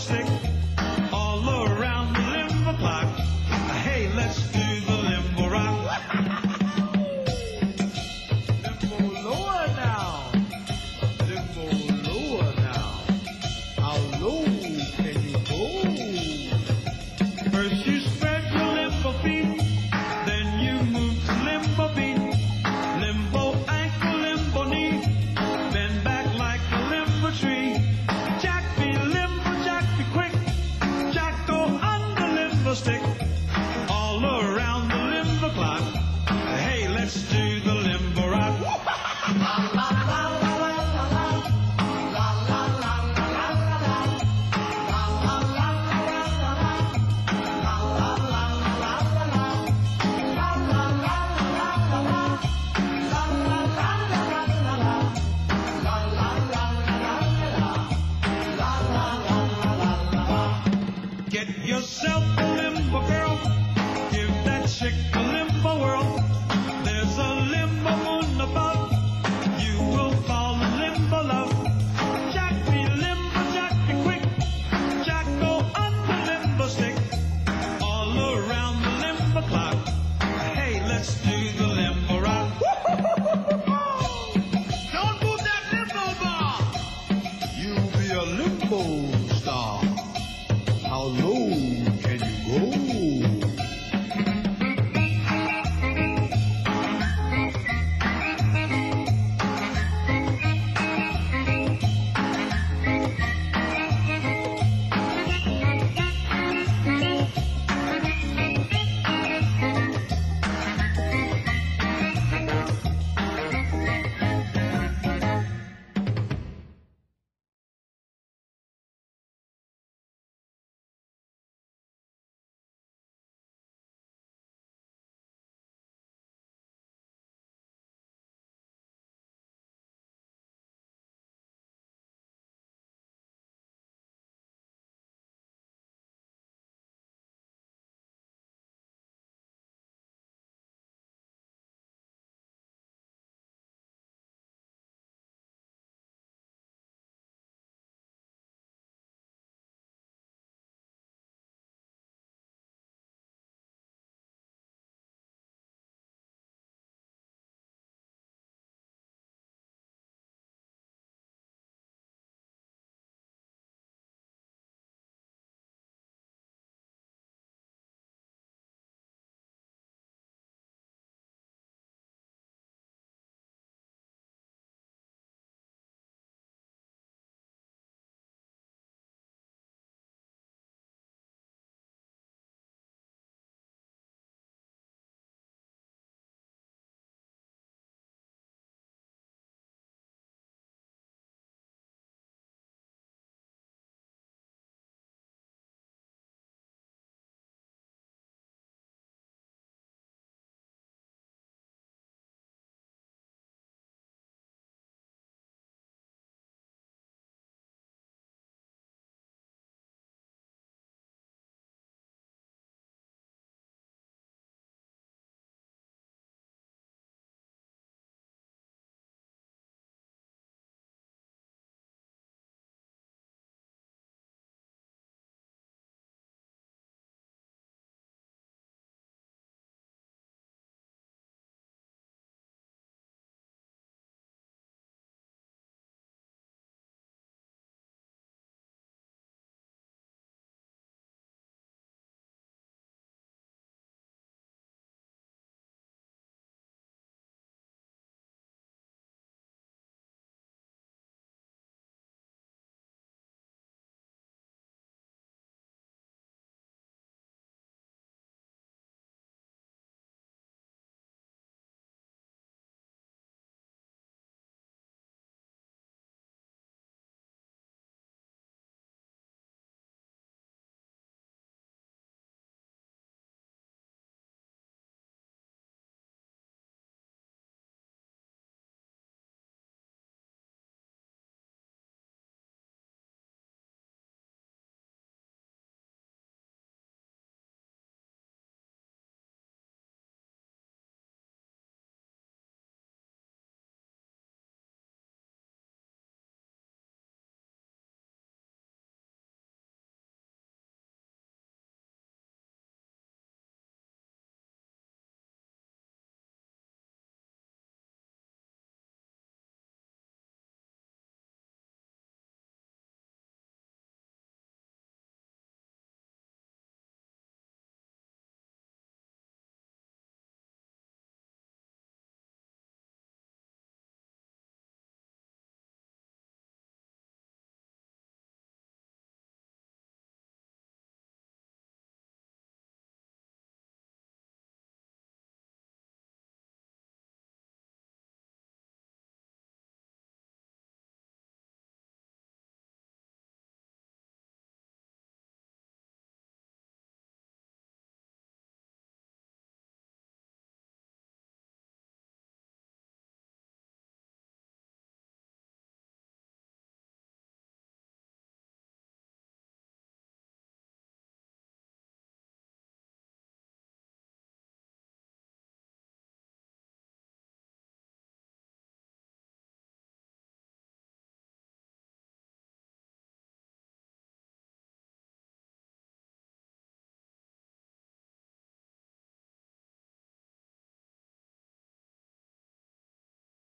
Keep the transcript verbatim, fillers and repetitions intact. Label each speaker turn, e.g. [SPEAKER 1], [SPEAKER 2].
[SPEAKER 1] stick all around the limbo clock. Hey, let's do the limbo rock. Limbo lower now. Limbo lower now. How low can you go? First you spread your limbo feet, then you move to limbo beat. Limbo ankle, limbo knee, bend back like a limbo tree. Jack be limbo, Jack be quick. Jack go on the limbo stick all around the limbo clock. Hey, let's do the limbo rock. Get yourself a limbo girl, give that chick a limbo whirl. There's a limbo moon above, you will fall in limbo love. Jack be limbo, Jack be quick, Jack go on the limbo stick all around the limbo clock. Hey, let's do the limbo rock. Don't move that limbo bar, you'll be a limbo star.